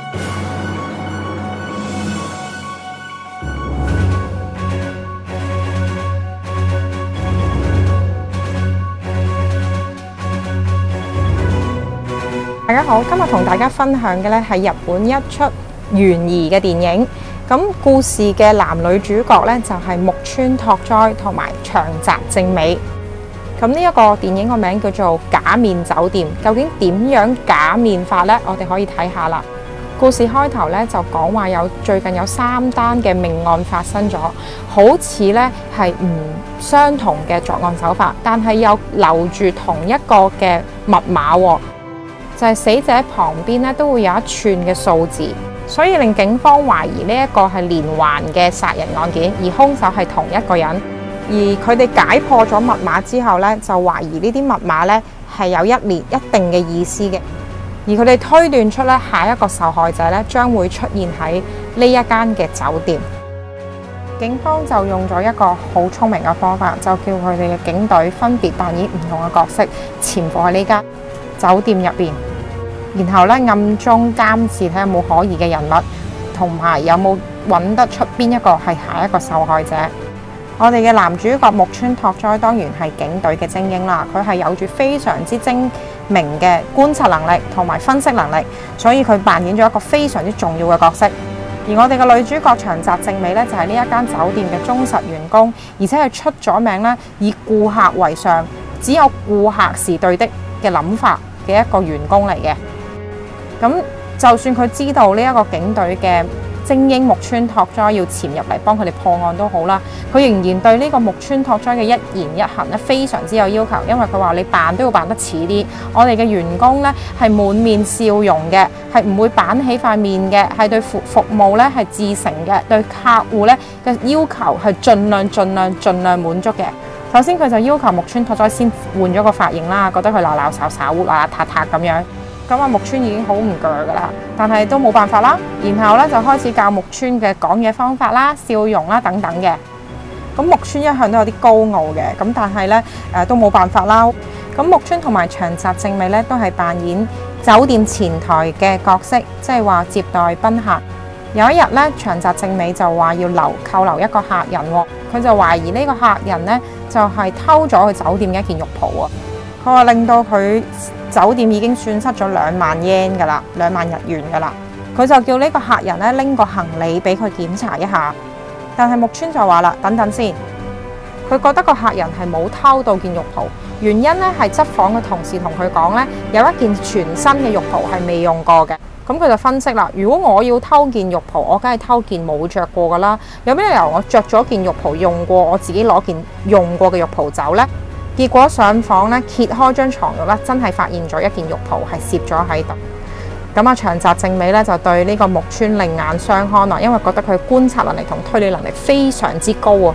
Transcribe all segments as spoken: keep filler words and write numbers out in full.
大家好，今日同大家分享嘅咧係日本一出懸疑嘅電影。咁故事嘅男女主角咧就係木村拓哉同埋長澤正美。咁呢一個電影個名叫做《假面酒店》，究竟點樣假面法呢？我哋可以睇下啦。故事開頭咧就講話有最近有三單嘅命案發生咗，好似咧係唔相同嘅作案手法，但係又留住同一個嘅密碼喎。就係死者旁邊咧都會有一串嘅數字，所以令警方懷疑呢一個係連環嘅殺人案件，而兇手係同一個人。而佢哋解破咗密碼之後咧，就懷疑呢啲密碼咧係有一連一定嘅意思嘅。而佢哋推斷出咧下一個受害者咧將會出現喺呢一間嘅酒店。警方就用咗一個好聰明嘅方法，就叫佢哋嘅警隊分別扮演唔同嘅角色，潛伏喺呢間酒店入邊。然後咧暗中監視睇下有冇可疑嘅人物，同埋有冇揾得出邊一個係下一個受害者。我哋嘅男主角木村拓哉當然係警隊嘅精英啦，佢係有住非常之精明嘅觀察能力同埋分析能力，所以佢扮演咗一個非常之重要嘅角色。而我哋嘅女主角長澤正美咧就係呢一間酒店嘅忠實員工，而且係出咗名咧以顧客為上，只有顧客是對的嘅諗法嘅一個員工嚟嘅。咁就算佢知道呢一個警隊嘅精英木村拓哉要潛入嚟幫佢哋破案都好啦，佢仍然對呢個木村拓哉嘅一言一行咧非常之有要求，因為佢話你扮都要扮得似啲，我哋嘅員工咧係滿面笑容嘅，係唔會板起塊面嘅，係對服服務咧係至誠嘅，對客戶咧嘅要求係盡量盡量盡量滿足嘅。首先佢就要求木村拓哉先換咗個髮型啦，覺得佢鬧鬧吵吵、邋邋遢遢咁樣。咁啊，木村已經好唔鋸噶啦，但係都冇辦法啦。然後咧就開始教木村嘅講嘢方法啦、笑容啦等等嘅。咁木村一向都有啲高傲嘅，咁但係咧誒都冇辦法啦。咁木村同埋長澤正美咧都係扮演酒店前台嘅角色，即係話接待賓客。有一日咧，長澤正美就話要留扣留一個客人喎，佢就懷疑呢個客人咧就係偷咗佢酒店嘅一件浴袍啊。佢話令到佢酒店已經損失咗兩萬 yen 噶啦，兩萬日元噶啦。佢就叫呢個客人咧拎個行李俾佢檢查一下。但係木村就話啦，等等先。佢覺得個客人係冇偷到件浴袍，原因咧係執房嘅同事同佢講咧，有一件全新嘅浴袍係未用過嘅。咁佢就分析啦，如果我要偷件浴袍，我梗係偷件冇着過噶啦。有咩理由我着咗件浴袍用過，我自己攞件用過嘅浴袍走呢？結果上房咧，揭開張床褥咧，真係發現咗一件浴袍係攝咗喺度。咁啊，長澤正美咧就對呢個木村另眼相看啦，因為覺得佢觀察能力同推理能力非常之高啊。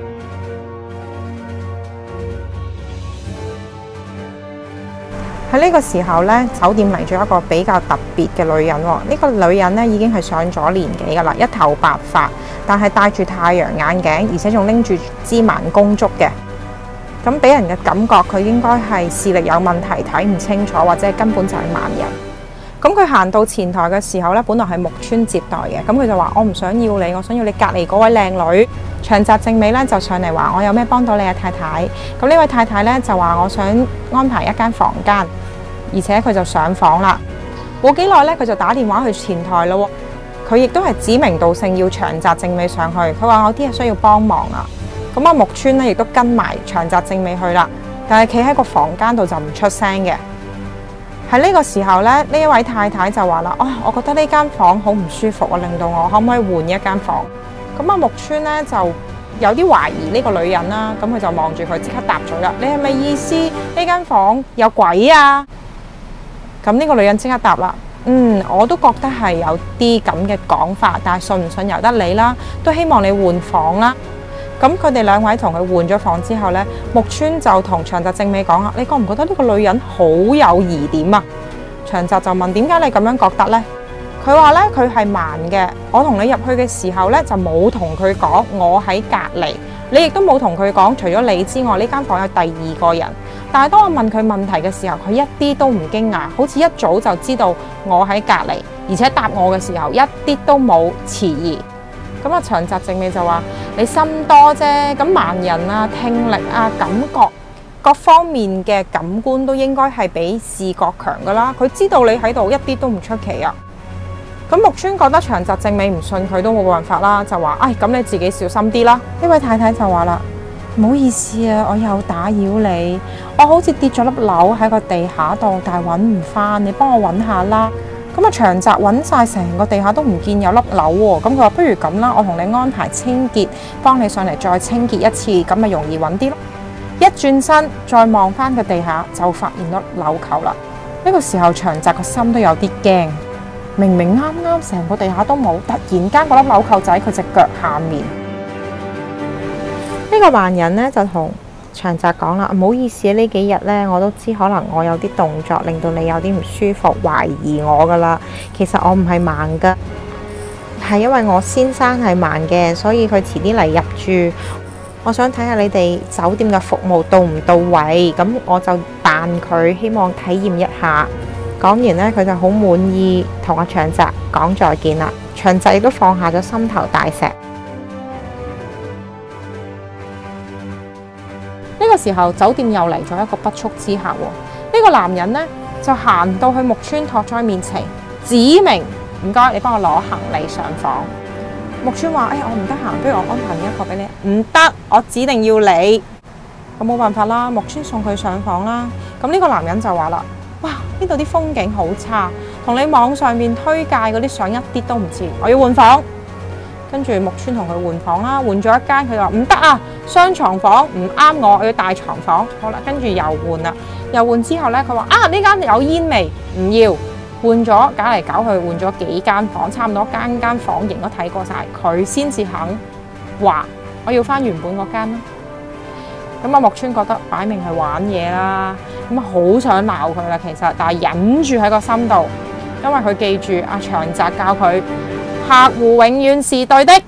喺呢個時候咧，酒店嚟咗一個比較特別嘅女人喎。呢個女人咧已經係上咗年紀噶啦，一頭白髮，但係戴住太陽眼鏡，而且仲拎住支盲公竹嘅。咁俾人嘅感覺，佢應該係視力有問題，睇唔清楚，或者根本就係盲人。咁佢行到前台嘅時候咧，本來係木村接待嘅，咁佢就話：我唔想要你，我想要你隔離嗰位靚女。長澤正美咧就上嚟話：我有咩幫到你啊，太太？咁呢位太太咧就話：我想安排一間房間，而且佢就上房啦。冇幾耐咧，佢就打電話去前台咯。佢亦都係指名道姓要長澤正美上去。佢話：我啲嘢需要幫忙啊。咁啊，木村咧亦都跟埋長澤正美去啦，但係企喺個房間度就唔出聲嘅。喺呢個時候咧，呢一位太太就話啦：哦，我覺得呢間房好唔舒服啊，令到我可唔可以換一間房？咁啊，木村咧就有啲懷疑呢個女人啦，咁佢就望住佢，即刻答咗啦：你係咪意思呢間房有鬼啊？咁呢個女人即刻答啦：嗯，我都覺得係有啲咁嘅講法，但係信唔信由得你啦，都希望你換房啦。咁佢哋兩位同佢換咗房之後呢，木村就同長澤正美講啊：你覺唔覺得呢個女人好有疑點啊？長澤就問：點解你咁樣覺得呢？佢話呢，佢係盲嘅，我同你入去嘅時候呢，就冇同佢講我喺隔離， 你亦都冇同佢講，除咗你之外，呢間房有第二個人。但係當我問佢問題嘅時候，佢一啲都唔驚訝，好似一早就知道我喺隔離，而且答我嘅時候一啲都冇遲疑。咁啊，長澤正美就話：你心多啫，咁盲人啊、聽力啊、感覺各方面嘅感官都應該係比視覺強噶啦。佢知道你喺度，一啲都唔出奇啊。咁木村覺得長澤正美唔信佢都冇辦法啦，就話：唉，咁你自己小心啲啦。呢位太太就話啦：唔好意思啊，我又打擾你，我好似跌咗粒鈕喺個地下度，但係揾唔翻，你幫我揾下啦。咁啊，長澤揾晒成個地下都唔見有粒鈕喎，咁佢話：不如咁啦，我同你安排清潔，幫你上嚟再清潔一次，咁咪容易揾啲咯。一轉身再望翻個地下，就發現咗紐扣啦。呢個時候長澤個心都有啲驚，明明啱啱成個地下都冇，突然間嗰粒紐扣仔佢隻腳下面。呢個盲人呢，就同長澤講啦：唔好意思，呢幾日呢，我都知可能我有啲動作令到你有啲唔舒服，懷疑我噶啦。其實我唔係盲噶，係因為我先生係盲嘅，所以佢遲啲嚟入住。我想睇下你哋酒店嘅服務到唔到位，咁我就扮佢，希望體驗一下。講完呢，佢就好滿意，同阿長澤講再見啦。長澤亦都放下咗心頭大石。呢個時候，酒店又嚟咗一個不速之客喎。呢個男人呢，就行到去木村拓哉面前，指明唔該，你幫我攞行李上房。木村話：哎呀，我唔得閒，不如我安排一個俾你。唔得，我指定要你。咁冇辦法啦，木村送佢上房啦。咁呢個男人就話啦：哇，呢度啲風景好差，同你網上面推介嗰啲相一啲都唔似，我要換房。跟住木村同佢換房啦，換咗一間，佢話唔得啊，雙床房唔啱我，我要大床房。好啦，跟住又換啦，又換之後呢，佢話啊，呢間有煙味，唔要。換咗搞嚟搞去，換咗幾間房，差唔多間間房型都睇過晒，佢先至肯話我要翻原本嗰間啦。咁啊，木村覺得擺明係玩嘢啦，咁啊好想鬧佢啦，其實，但係忍住喺個心度，因為佢記住阿長澤教佢，客戶永遠是對的。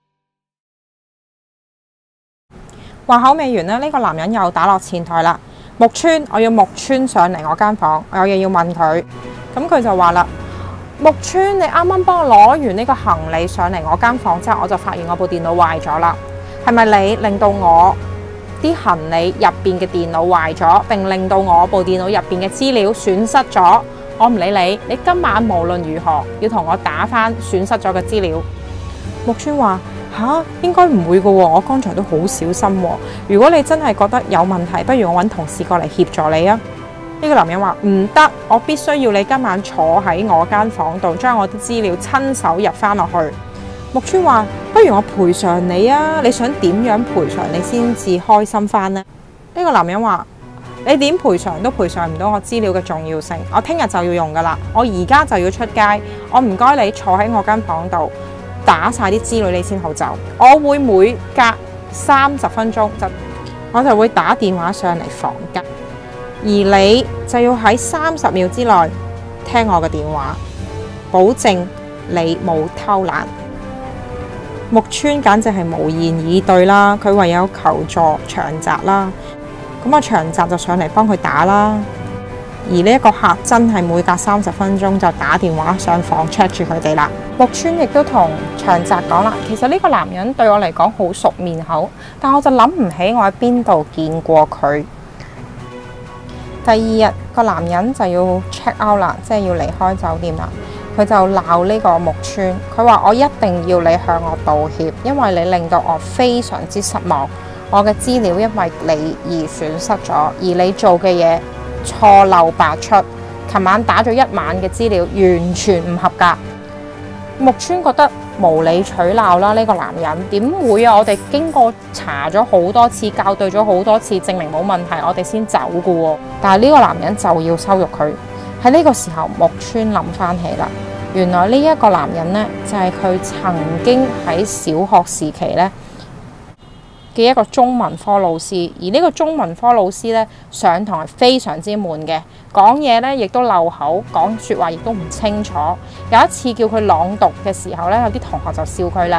話口未完呢，呢個男人又打落前台啦。木村，我要木村上嚟我間房，我有嘢要問佢。咁佢就話啦：木村，你啱啱幫我攞完呢個行李上嚟我間房之後，我就發現我部電腦壞咗啦。係咪你令到我啲行李入邊嘅電腦壞咗，並令到我部電腦入邊嘅資料損失咗？我唔理你，你今晚無論如何要同我打返損失咗嘅資料。木村話：吓，應該唔會㗎喎，我剛才都好小心喎。如果你真係覺得有問題，不如我揾同事過嚟協助你啊。呢個男人話：唔得，我必須要你今晚坐喺我間房度，將我啲資料親手入翻落去。木村話：不如我賠償你啊！你想點樣賠償你先至開心翻呢？呢個男人話：你點賠償都賠償唔到我資料嘅重要性。我聽日就要用噶啦，我而家就要出街。我唔該你坐喺我間房度打晒啲資料，你先好走。我會每隔三十分鐘就我就會打電話上嚟房間。而你就要喺三十秒之內聽我嘅電話，保證你冇偷懶。木村簡直係無言以對啦，佢唯有求助長澤啦。咁啊，長澤就上嚟幫佢打啦。而呢一個客真係每隔三十分鐘就打電話上房 check 住佢哋啦。木村亦都同長澤講啦，其實呢個男人對我嚟講好熟面口，但我就諗唔起我喺邊度見過佢。第二日個男人就要 check out 啦，即係要離開酒店啦。佢就鬧呢個木村，佢話：我一定要你向我道歉，因為你令到我非常之失望。我嘅資料因為你而損失咗，而你做嘅嘢錯漏百出。琴晚打咗一晚嘅資料，完全唔合格。木村覺得無理取鬧啦，呢個男人點會啊？我哋經過查咗好多次，校對咗好多次，證明冇問題，我哋先走㗎喎。但係呢個男人就要羞辱佢。喺呢個時候，木村諗翻起啦，原來呢一個男人呢，就係佢曾經喺小學時期呢嘅一個中文科老師。而呢個中文科老師呢，上堂係非常之悶嘅，講嘢呢亦都漏口，講説話亦都唔清楚。有一次叫佢朗讀嘅時候呢，有啲同學就笑佢啦：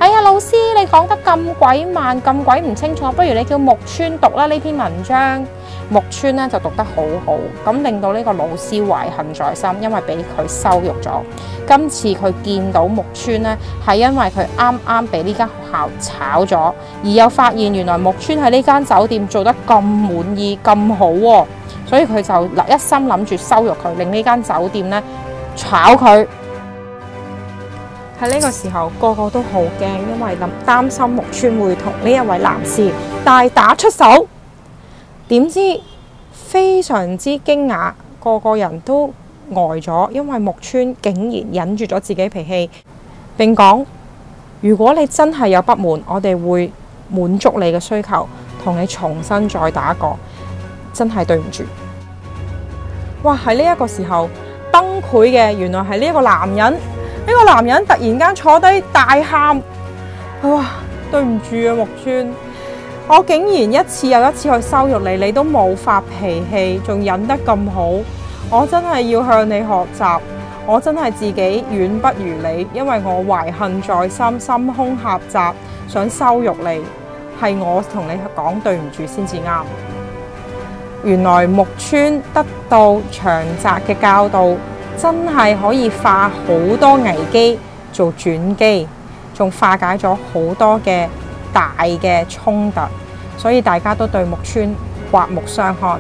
哎呀，老師你講得咁鬼慢，咁鬼唔清楚，不如你叫木村讀啦呢篇文章。木村咧就讀得好好，咁令到呢個老師懷恨在心，因為俾佢羞辱咗。今次佢見到木村咧，係因為佢啱啱俾呢間學校炒咗，而又發現原來木村喺呢間酒店做得咁滿意咁好喎，所以佢就一心諗住羞辱佢，令呢間酒店咧炒佢。喺呢個時候，個個都好驚，因為諗擔心木村會同呢一位男士大打出手。點知非常之驚訝，個個人都呆咗，因為木村竟然忍住咗自己脾氣，並講：如果你真係有不滿，我哋會滿足你嘅需求，同你重新再打過。真係對唔住。哇！喺呢一個時候崩潰嘅，原來係呢一個男人。呢個男人突然間坐低大喊：佢話對唔住啊，木村。我竟然一次又一次去羞辱你，你都冇發脾氣，仲忍得咁好，我真係要向你學習。我真係自己遠不如你，因為我懷恨在心，心胸狹窄，想羞辱你，係我同你講對唔住先至啱。原來木村得到長澤嘅教導，真係可以化好多危機做轉機，仲化解咗好多嘅大嘅衝突，所以大家都對木村刮目相看。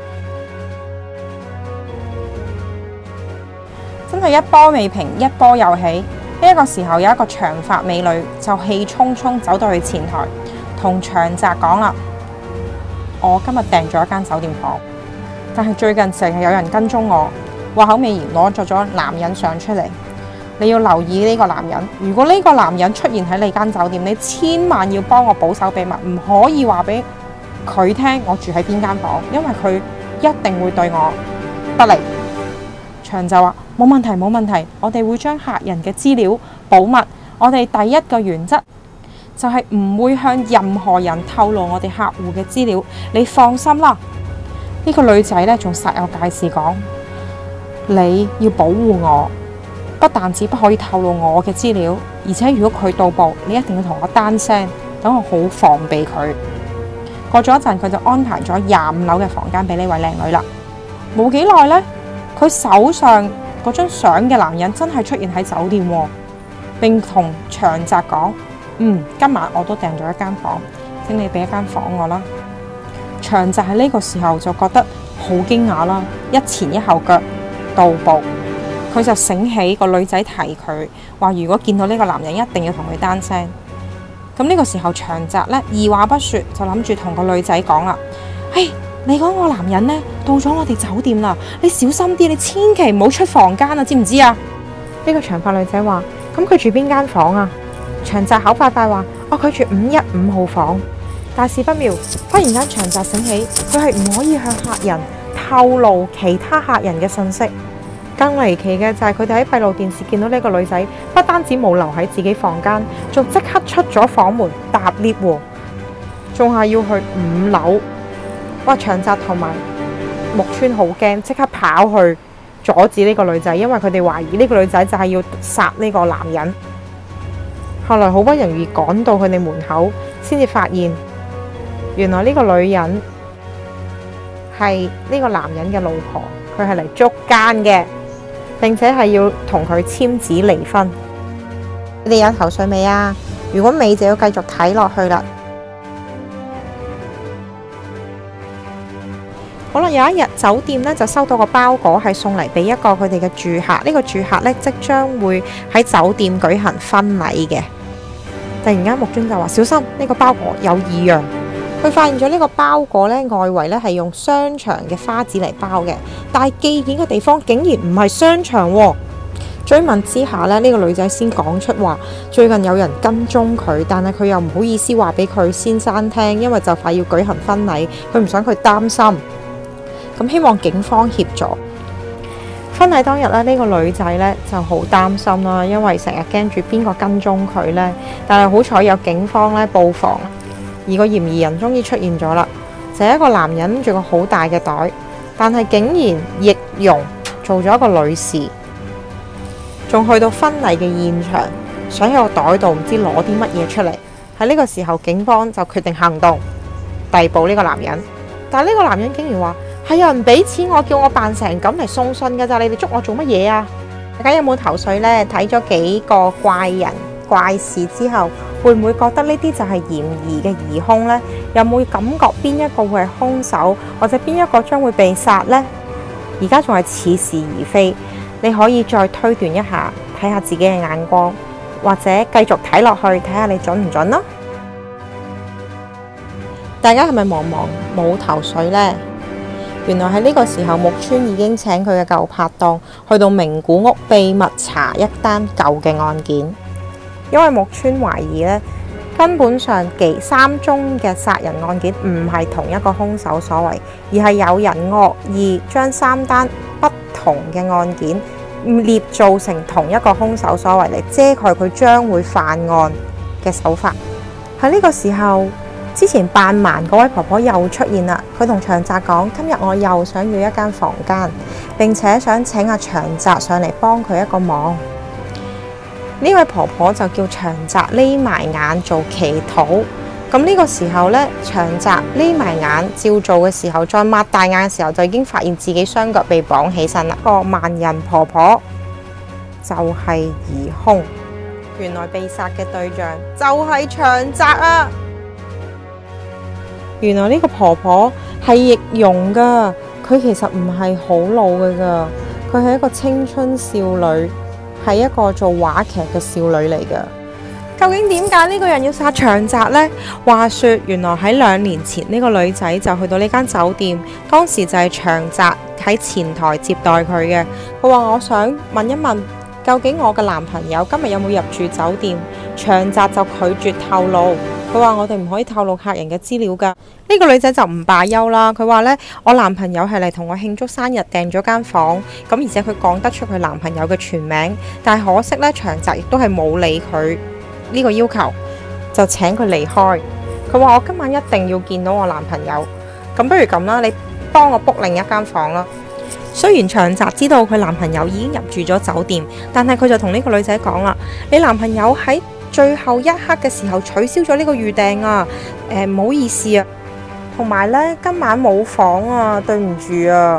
真係一波未平，一波又起。呢一個時候有一個長髮美女就氣沖沖走到去前台，同長澤講啦：我今日訂咗一間酒店房，但係最近成日有人跟蹤我，話口未言攞咗咗男人相出嚟。你要留意呢個男人，如果呢個男人出現喺你間酒店，你千萬要幫我保守秘密，唔可以話俾佢聽我住喺邊間房，因為佢一定會對我不利。長就話冇問題冇問題，我哋會將客人嘅資料保密。我哋第一個原則就係唔會向任何人透露我哋客戶嘅資料，你放心啦。呢個女仔咧仲煞有介事講，你要保護我，不但止不可以透露我嘅資料，而且如果佢到埗，你一定要同我單聲，等我好防備佢。過咗一陣，佢就安排咗廿五樓嘅房間俾呢位靚女啦。冇幾耐呢，佢手上嗰張相嘅男人真係出現喺酒店喎，並同長澤講：嗯，今晚我都訂咗一間房，請你俾一間房我啦。長澤喺呢個時候就覺得好驚訝啦，一前一後腳到步。佢就醒起個女仔提佢話，如果見到呢個男人一定要同佢單聲。咁呢個時候長澤呢，二話不說就諗住同個女仔講啦：嘿，你講個男人呢，到咗我哋酒店啦，你小心啲，你千祈唔好出房間啊，知唔知啊？呢個長髮女仔話：咁佢住邊間房啊？長澤口快快話：哦，佢住五一五號房。大事不妙，忽然間長澤醒起，佢係唔可以向客人透露其他客人嘅信息。更離奇嘅就係佢哋喺閉路電視見到呢個女仔，不單止冇留喺自己房間，仲即刻出咗房門搭 lift 喎，仲係要去五樓。哇！長澤同埋木村好驚，即刻跑去阻止呢個女仔，因為佢哋懷疑呢個女仔就係要殺呢個男人。後來好不容易趕到佢哋門口，先至發現原來呢個女人係呢個男人嘅老婆，佢係嚟捉奸嘅。並且係要同佢簽紙離婚。你哋有頭緒未啊？如果未就要繼續睇落去啦。好啦，有一日酒店呢就收到個包裹，係送嚟俾一個佢哋嘅住客。呢、這個住客呢即將會喺酒店舉行婚禮嘅。突然間木村就話：小心，呢、這個包裹有異樣。佢發現咗呢個包裹呢，外圍呢係用商場嘅花紙嚟包嘅，但係寄件嘅地方竟然唔係商場喎。追問之下呢，呢、這個女仔先講出話，最近有人跟蹤佢，但係佢又唔好意思話俾佢先生聽，因為就快要舉行婚禮，佢唔想佢擔心，咁希望警方協助。婚禮當日呢，呢、這個女仔呢就好擔心啦，因為成日驚住邊個跟蹤佢呢，但係好彩有警方呢布防。而個嫌疑人終於出現咗啦，就係一個男人拎住個好大嘅袋，但係竟然易容做咗一個女士，仲去到婚禮嘅現場， 想喺個袋度唔知攞啲乜嘢出嚟。喺呢個時候，警方就決定行動，逮捕呢個男人。但係呢個男人竟然話：係有人俾錢我，叫我扮成咁嚟送信㗎咋，你哋捉我做乜嘢啊？大家有冇頭緒呢？睇咗幾個怪人怪事之後，會唔會覺得呢啲就係嫌疑嘅疑兇呢？有冇感覺邊一個會係兇手，或者邊一個將會被殺呢？而家仲係似是而非，你可以再推斷一下，睇下自己嘅眼光，或者繼續睇落去，睇下你準唔準咯。大家係咪茫茫冇頭緒呢？原來喺呢個時候，木村已經請佢嘅舊拍檔去到名古屋秘密查一單舊嘅案件，因為木村懷疑呢，根本上幾三宗嘅殺人案件唔係同一個兇手所為，而係有人惡意將三單不同嘅案件捏造成同一個兇手所為，嚟遮蓋佢將會犯案嘅手法。喺呢個時候，之前扮盲嗰位婆婆又出現啦。佢同長澤講：今日我又想要一間房間，並且想請阿長澤上嚟幫佢一個忙。呢位婆婆就叫長澤匿埋眼做祈禱。咁呢個時候呢，長澤匿埋眼照做嘅時候，再擘大眼嘅時候，就已經發現自己雙腳被綁起身啦。個盲人婆婆就係疑兇，原來被殺嘅對象就係長澤啊！原來呢個婆婆係易容噶，佢其實唔係好老嘅噶，佢係一個青春少女，係一個做話劇嘅少女嚟噶。究竟點解呢個人要殺長澤呢？話說原來喺兩年前呢個女仔就去到呢間酒店，當時就係長澤喺前台接待佢嘅。佢話：我想問一問，究竟我嘅男朋友今日有冇入住酒店？長澤就拒絕透露。佢話：我哋唔可以透露客人嘅資料㗎。呢個女仔就唔罷休啦。佢話呢，我男朋友係嚟同我慶祝生日，訂咗間房，咁而且佢講得出佢男朋友嘅全名，但係可惜呢，長澤亦都係冇理佢呢個要求，就請佢離開。佢話：我今晚一定要見到我男朋友。咁不如咁啦，你幫我 book 另一間房啦。雖然長澤知道佢男朋友已經入住咗酒店，但係佢就同呢個女仔講啦：你男朋友喺最後一刻嘅時候取消咗呢個預訂啊！誒、呃，唔好意思啊，同埋呢，今晚冇房啊，對唔住啊。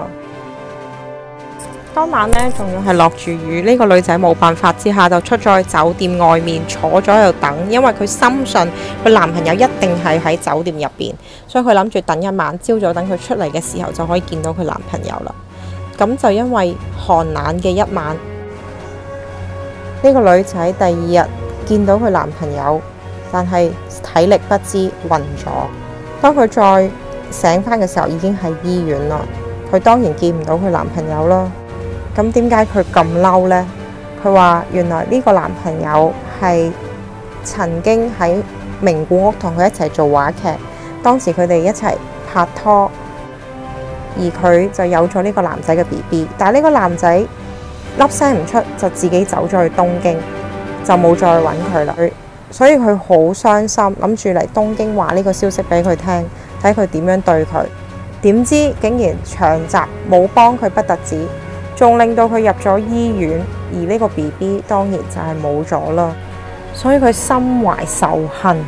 當晚呢，仲要係落住雨，呢、這個女仔冇辦法之下就出咗去酒店外面坐咗喺度等，因為佢深信佢男朋友一定係喺酒店入邊，所以佢諗住等一晚，朝早等佢出嚟嘅時候就可以見到佢男朋友啦。咁就因為寒冷嘅一晚，呢、這個女仔第二日見到佢男朋友，但係體力不支暈咗。當佢再醒返嘅時候，已經喺醫院啦。佢當然見唔到佢男朋友啦。咁點解佢咁嬲呢？佢話原來呢個男朋友係曾經喺名古屋同佢一齊做話劇，當時佢哋一齊拍拖，而佢就有咗呢個男仔嘅 B B。但係呢個男仔粒聲唔出，就自己走咗去東京，就冇再揾佢啦。所以佢好傷心，諗住嚟東京話呢個消息俾佢聽，睇佢點樣對佢。點知竟然長澤冇幫佢不特止，仲令到佢入咗醫院，而呢個 B B 當然就係冇咗啦。所以佢心懷仇恨，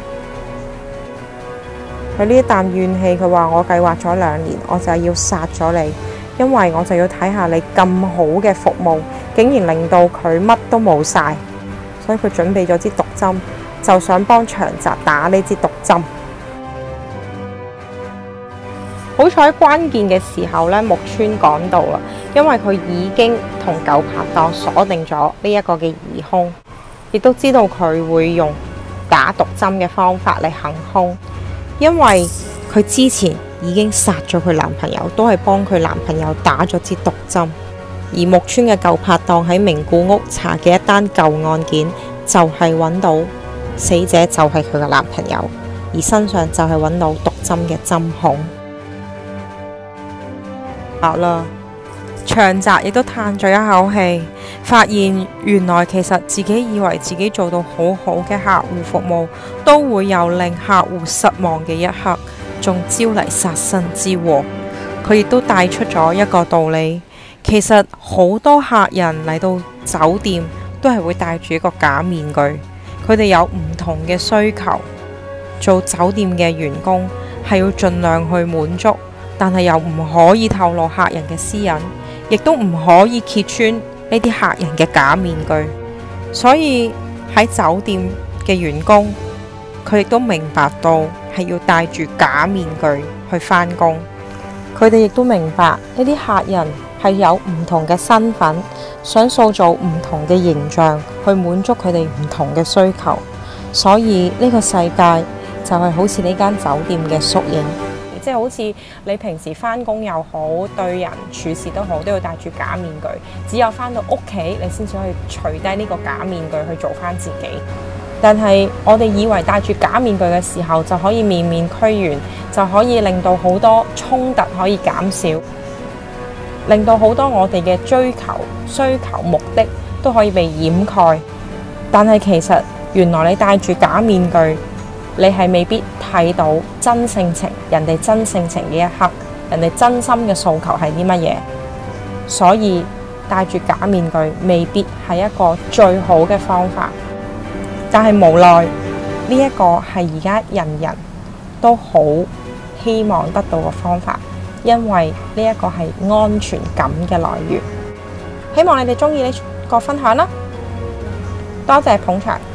佢呢一啖怨氣，佢話：我計劃咗兩年，我就係要殺咗你，因為我就要睇下你咁好嘅服務，竟然令到佢乜都冇晒。所以佢準備咗支毒針，就想幫長澤打呢支毒針。好彩關鍵嘅時候呢，木村趕到啦，因為佢已經同舊拍檔鎖定咗呢一個嘅疑兇，亦都知道佢會用打毒針嘅方法嚟行兇，因為佢之前已經殺咗佢男朋友，都係幫佢男朋友打咗支毒針。而木村嘅舊拍檔喺名古屋查嘅一單舊案件，就係揾到死者就係佢嘅男朋友，而身上就係揾到毒針嘅針孔。好啦，長澤亦都嘆咗一口氣，發現原來其實自己以為自己做到好好嘅客戶服務，都會有令客戶失望嘅一刻，仲招嚟殺身之禍。佢亦都帶出咗一個道理，其實好多客人嚟到酒店都係會戴住一個假面具， 佢哋有唔同嘅需求。做酒店嘅員工係要盡量去滿足，但係又唔可以透露客人嘅私隱，亦都唔可以揭穿呢啲客人嘅假面具。所以喺酒店嘅員工，佢亦都明白到係要戴住假面具去返工。佢哋亦都明白呢啲客人係有唔同嘅身份，想塑造唔同嘅形象去滿足佢哋唔同嘅需求。所以呢個世界就係好似呢間酒店嘅縮影，即係好似你平時返工又好，對人處事都好，都要戴住假面具。只有返到屋企，你先至可以除低呢個假面具去做返自己。但係我哋以為戴住假面具嘅時候就可以面面俱圓，就可以令到好多衝突可以減少，令到好多我哋嘅追求、需求、目的都可以被掩蓋。但係其實原來你戴住假面具，你係未必睇到真性情，人哋真性情嘅一刻，人哋真心嘅訴求係啲乜嘢。所以戴住假面具未必係一個最好嘅方法。但係無奈呢一個係而家人人都好希望得到嘅方法，因為呢一個係安全感嘅來源。希望你哋鍾意呢個分享啦，多謝捧場。